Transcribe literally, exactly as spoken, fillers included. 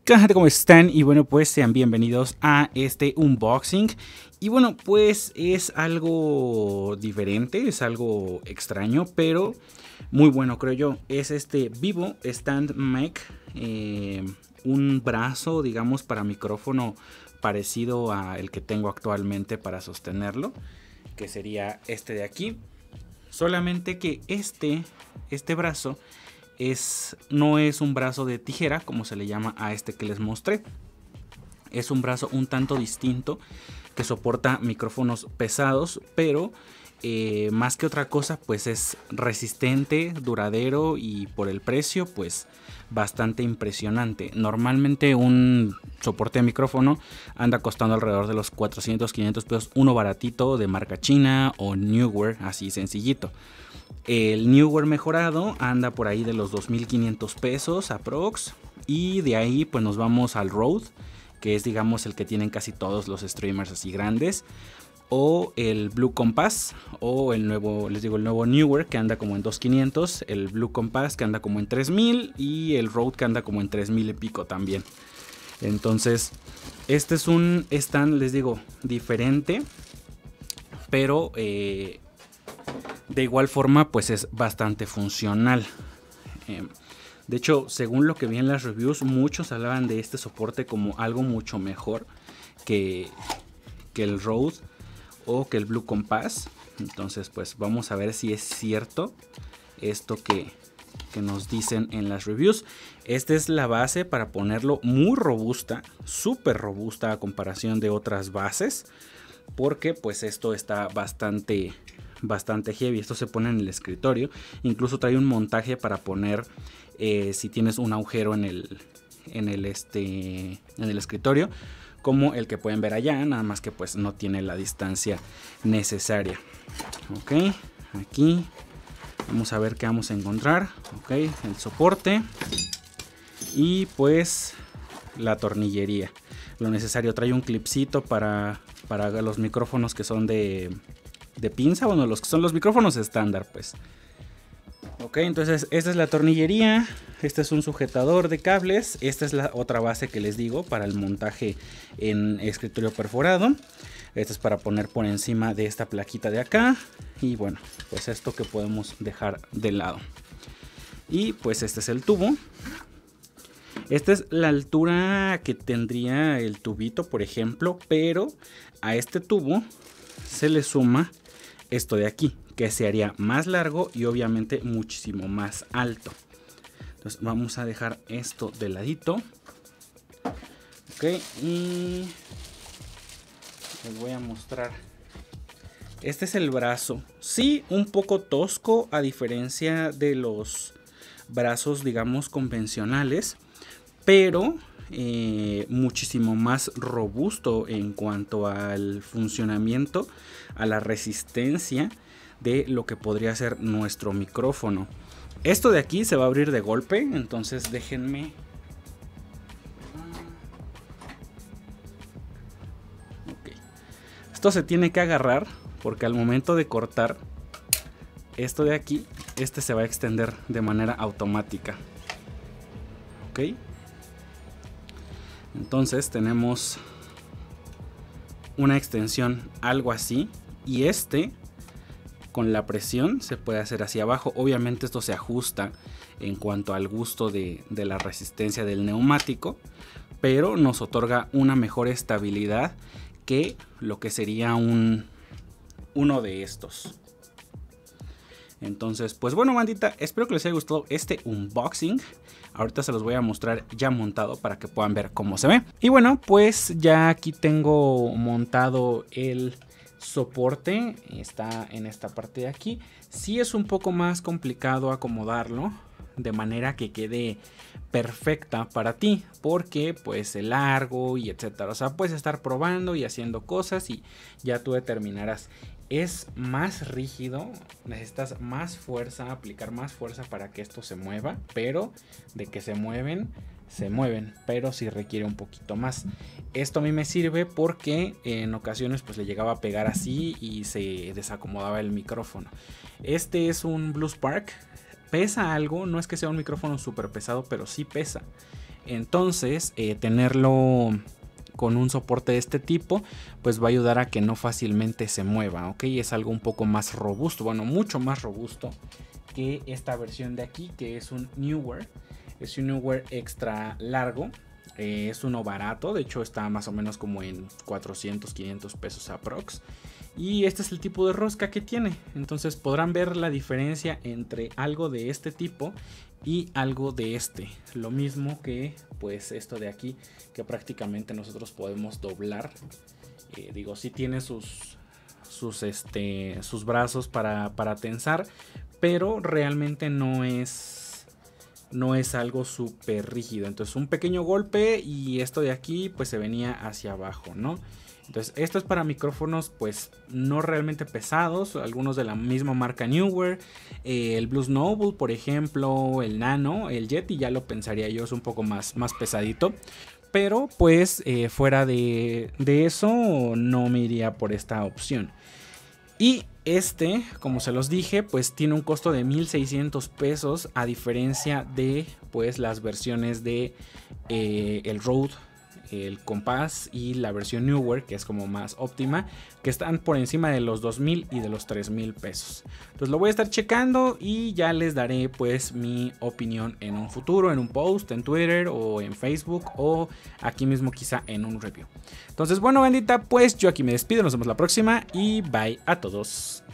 ¿Qué onda, gente? ¿Cómo están? Y bueno, pues sean bienvenidos a este unboxing. Y bueno, pues es algo diferente, es algo extraño, pero muy bueno, creo yo. Es este Vivo Stand Mic, eh, un brazo, digamos, para micrófono parecido al que tengo actualmente para sostenerlo, que sería este de aquí. Solamente que este, este brazo es, no es un brazo de tijera, como se le llama a este que les mostré. Es un brazo un tanto distinto que soporta micrófonos pesados, pero eh, más que otra cosa, pues es resistente, duradero y por el precio, pues bastante impresionante. Normalmente un soporte de micrófono anda costando alrededor de los cuatrocientos, quinientos pesos, uno baratito de marca china o Neewer, así sencillito. El Neewer mejorado anda por ahí de los dos mil quinientos pesos aprox, y de ahí pues nos vamos al Rode, que es digamos el que tienen casi todos los streamers así grandes, o el Blue Compass, o el nuevo, les digo, el nuevo Neewer, que anda como en dos mil quinientos, el Blue Compass que anda como en tres mil y el Rode que anda como en tres mil y pico también. Entonces este es un stand, les digo, diferente, pero eh, de igual forma pues es bastante funcional. Eh, de hecho, según lo que vi en las reviews, muchos hablaban de este soporte como algo mucho mejor que, que el Rode o que el Blue Compass. Entonces pues vamos a ver si es cierto esto que, que nos dicen en las reviews. Esta es la base para ponerlo muy robusta, súper robusta a comparación de otras bases, porque pues esto está bastante bastante heavy. Esto se pone en el escritorio, incluso trae un montaje para poner eh, si tienes un agujero en el en el este en el escritorio, como el que pueden ver allá, nada más que pues no tiene la distancia necesaria. Ok, aquí vamos a ver qué vamos a encontrar. Ok, el soporte y pues la tornillería, lo necesario. Trae un clipcito para para los micrófonos que son de de pinza, bueno, los que son los micrófonos estándar, pues. Ok, entonces esta es la tornillería, este es un sujetador de cables, esta es la otra base que les digo para el montaje en escritorio perforado. Esta es para poner por encima de esta plaquita de acá, y bueno, pues esto que podemos dejar de lado. Y pues este es el tubo. Esta es la altura que tendría el tubito, por ejemplo, pero a este tubo se le suma esto de aquí, que se haría más largo y obviamente muchísimo más alto. Entonces vamos a dejar esto de ladito. Ok, y les voy a mostrar. Este es el brazo. Sí, un poco tosco a diferencia de los brazos, digamos, convencionales, pero eh, muchísimo más robusto en cuanto al funcionamiento, a la resistencia de lo que podría ser nuestro micrófono. Esto de aquí se va a abrir de golpe, entonces déjenme. Okay. Esto se tiene que agarrar porque al momento de cortar esto de aquí, este se va a extender de manera automática. Ok. Entonces tenemos una extensión algo así, y este con la presión se puede hacer hacia abajo. Obviamente esto se ajusta en cuanto al gusto de, de la resistencia del neumático, pero nos otorga una mejor estabilidad que lo que sería un uno de estos. Entonces pues bueno, bandita, espero que les haya gustado este unboxing. Ahorita se los voy a mostrar ya montado para que puedan ver cómo se ve. Y bueno, pues ya aquí tengo montado el soporte. Está en esta parte de aquí. Sí es un poco más complicado acomodarlo de manera que quede perfecta para ti, porque pues el largo y etcétera. O sea, puedes estar probando y haciendo cosas y ya tú determinarás. Es más rígido, necesitas más fuerza, aplicar más fuerza para que esto se mueva, pero de que se mueven, se mueven, pero sí requiere un poquito más. Esto a mí me sirve porque en ocasiones pues le llegaba a pegar así y se desacomodaba el micrófono. Este es un Blue Spark, pesa algo, no es que sea un micrófono súper pesado, pero sí pesa. Entonces eh, tenerlo con un soporte de este tipo pues va a ayudar a que no fácilmente se mueva, ok. Es algo un poco más robusto, bueno, mucho más robusto que esta versión de aquí, que es un Neewer. Es un Neewer extra largo. Eh, es uno barato, de hecho está más o menos como en cuatrocientos, quinientos pesos aprox. Y este es el tipo de rosca que tiene. Entonces podrán ver la diferencia entre algo de este tipo y algo de este. Lo mismo que pues esto de aquí, que prácticamente nosotros podemos doblar. Eh, digo, sí tiene sus, sus, este, sus brazos para, para tensar, pero realmente no es, no es algo súper rígido. Entonces un pequeño golpe y esto de aquí pues se venía hacia abajo, ¿no? Entonces esto es para micrófonos pues no realmente pesados, algunos de la misma marca Neewer, eh, el Blues Noble por ejemplo, el Nano, el Yeti ya lo pensaría yo, es un poco más, más pesadito. Pero pues eh, fuera de, de eso no me iría por esta opción. Y este, como se los dije, pues tiene un costo de mil seiscientos pesos, a diferencia de pues las versiones de eh, el Rode, el Compass y la versión Neewer, que es como más óptima, que están por encima de los dos mil y de los tres mil pesos. Entonces lo voy a estar checando y ya les daré pues mi opinión en un futuro, en un post, en Twitter o en Facebook o aquí mismo quizá en un review. Entonces bueno, bendita, pues yo aquí me despido, nos vemos la próxima y bye a todos.